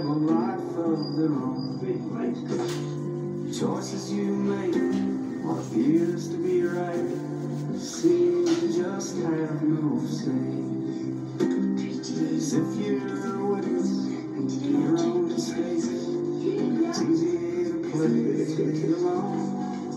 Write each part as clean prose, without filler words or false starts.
a life of their own. Choices you make, what appears to be right, seem to just have no say. As if you're a witness to your own mistakes, it's easy to play along.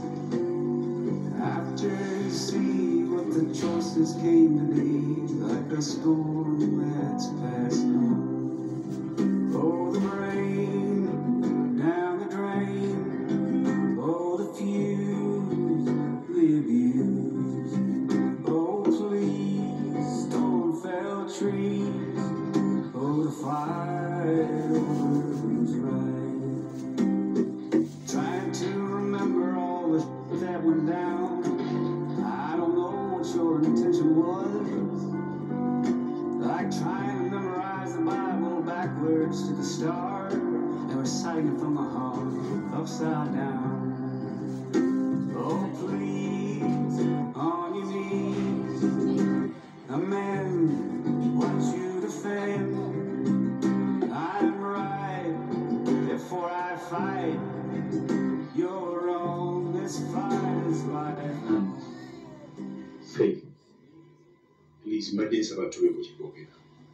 After you see what the choices came to be, like a storm that's passed on. Oh, the rain down the drain. Oh, the fuse, the abuse. Oh, please don't fell trees. Oh, the fireworks right. Trying to remember all that went down. I don't know what your intention was. Like trying to memorize the Bible backwards to the start and reciting it from the heart upside down. Oh, please, on your knees, a man wants you to defend. I'm right, therefore I fight. You're wrong, this fight is life. Faith, please, my days about to be able to go here.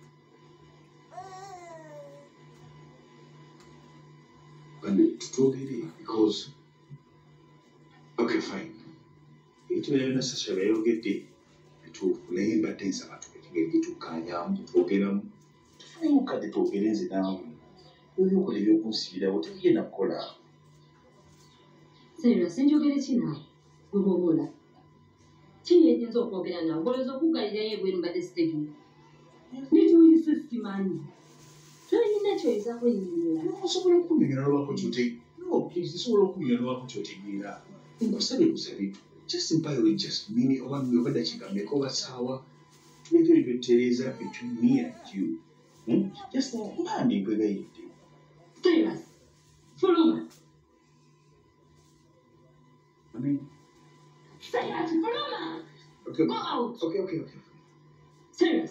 And to talk it because, okay, fine. It will be necessary to get it to name my days about to get to Kanyam, to get them. To look at the tokens down. You could consider what you have called out. Sarah, send you get it now. Google. Teenage of Pogana, what is a book I win by the state? Literally 50 money. Trying nature is a win. No, so we're coming in a lot what you take. No, please, this will open you a lot what you take me there. In Costa just in by just mini or 1 million that you can make over sour to make a little Teresa between me and you. Just now, I'm being very Sarah, follow me. I mean, Sarah, follow me. Okay. Go out. Okay. Sarah.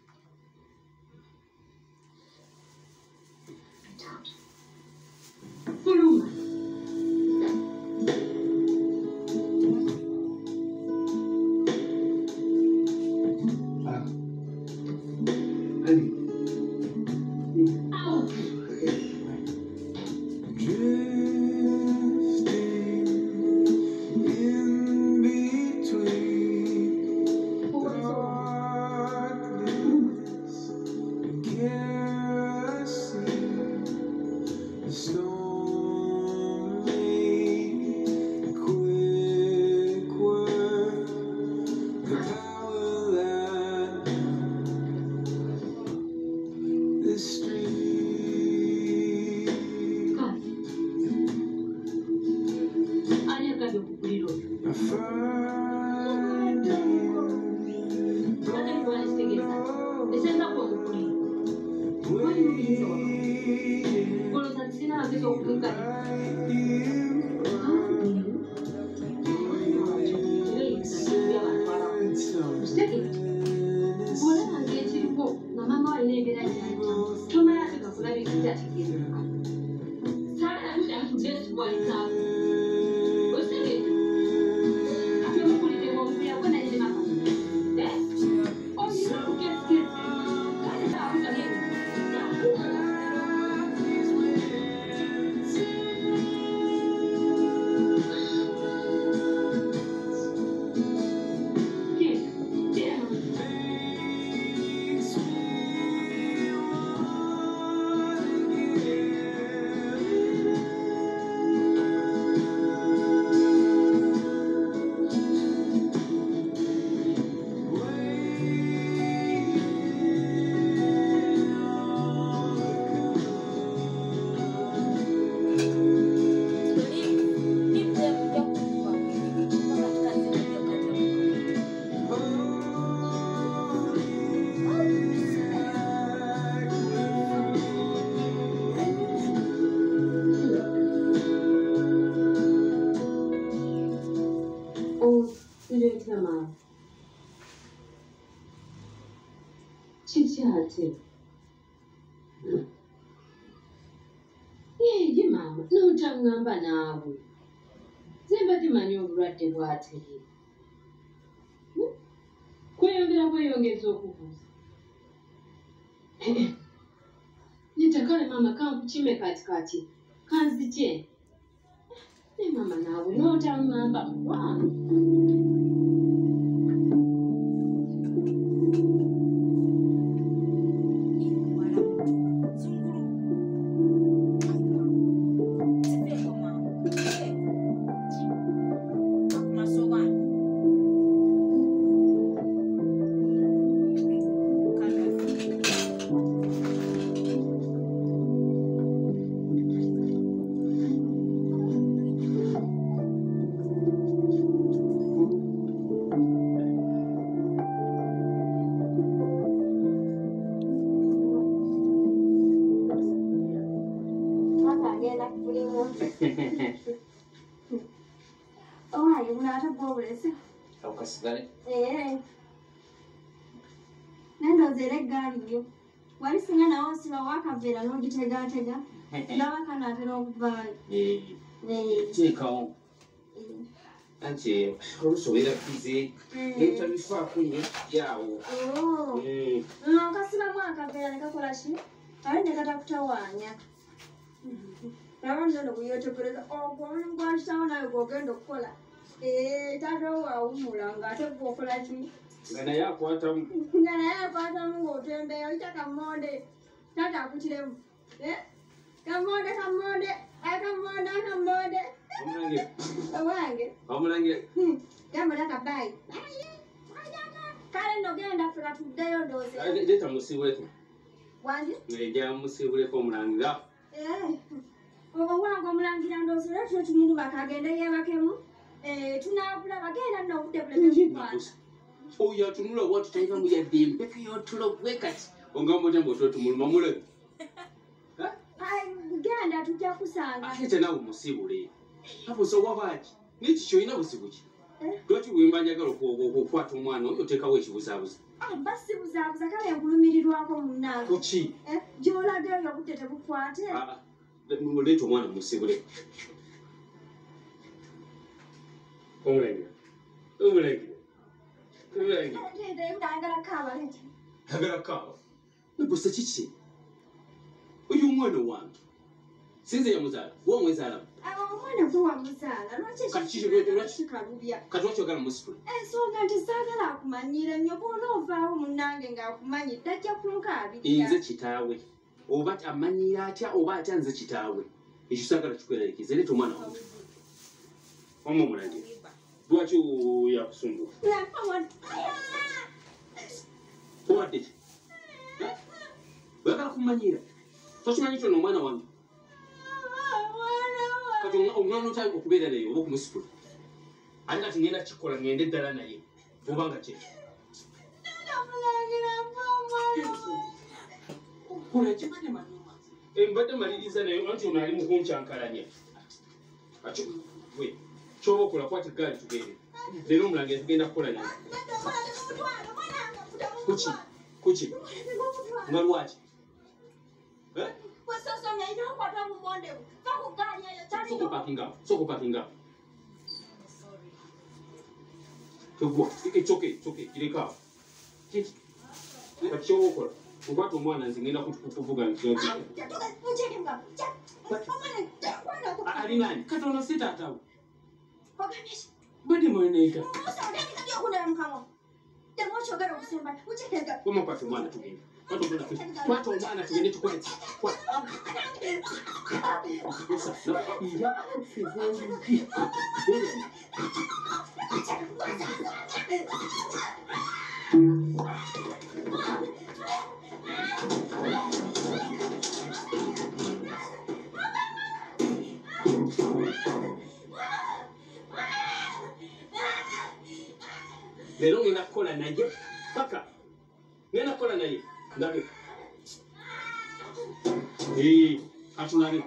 Follow me. Honey. Out. N'otaŋŋamba naawe. Nze timanyi obulwadde bw'ateye. Kweyongeza okubuuza. Nita kale maama kankukime kati. Kanzije. Ne maama naawe n'otaŋŋamba wange. Nendo zere gari yo. Wali singa na osi wa wakavera no gitega. Ndawa kana atera okuvaayo. Chekao. Anche olusobera kize. Leta bifa kunye yawo. No kasima mwakavera nekakola ki? Ali nekatakutawan Nabantu kuyotekereza ogwangwashitawo naye gwogenda okukola. Taata wawumula ng'ate gwokola ki? Ngana yakwatamu ng'otembeera oyita kamonde. Taata akutiremu. Kamonde. Owange. Omulangira. Gamba taata bayi. Kale nno genda ffe katuddeyo ndowooza. Leeta musibuleko. Wandi? Ejja musibuleko omulangira. Obo wange omulangira ndowooza era tuno tumuntu bakagenda yeebakemu. Tunaakulaba genda nno obudde buleke. Oyo atunula watu taiva muya dembe kayotulo bwekati. Ongamba jambo toto muluma mulabi. Genda tujja kusanga. Ate nawe musibule. Hapo so wabaji. Niki kyoyina busibuki. Lwaki bwemba njagala okukwata omwana oyo otekawo ekibuzaabuza. Basi buzaabuza kale nkulumirirwako munnange. Kuki? Gy'olaga eyo obudde tebukwate. Leeta omwana musibule. Omulangira. Agala kawa. Gusa kiki? Oyo omwana wange. Sinze yamuzaala. Wa mwezaala. Omwana gwe wamuzaala. Lwaki kikalubya? Kati lwaki ogala musitule? Ensonga nti saagala akumanyire nnyo bw'ona ovaawo munnange ng'akumanyi tajja kunkaabirira. Nze kitaawe. Oba amanyiira atya oba atya nze kitaawe. Ekyo saagala kikweralikiza. Leeta omwana wange. Omu omulangira. Lwaki yakusumbula? Owadde ki? Oyagala kumanyira? Tokimanyi kyonna omwana wange? Kati omwana otali okubeera naye oba okumusitula. Ate kati ngenda kikola ngende eddala naye. Obanga ki? Mbadde maliriza naye anti ono ali mu kunkyankalanya. Kyoba okola kwata eggaali tugende. Leero omulangira tugenda kukola naye. Kuki? Nga lwaki? Soko parkinga. Tugwa. It's okay. Kireka. Kiti. Kati kyoba okola. Nkwata omwana nze ngenda kuvuga nti. Ali nani? Kati ono si taatawe. Badi mweneeka. Koma kwata omwana tugende. Kwata omwana tugende tukole. Leero ngenda kukola naye paka. Ngenda kukola naye. Ndabe. Atulabe.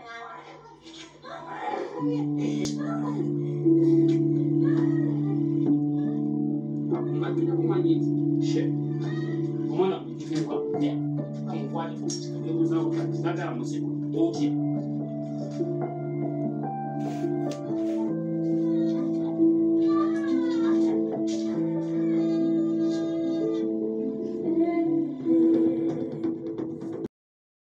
Akumanyi. She. Omwana mkifunga. Kamkwani. Ndio uzao kati. Sagala musiku. Otya.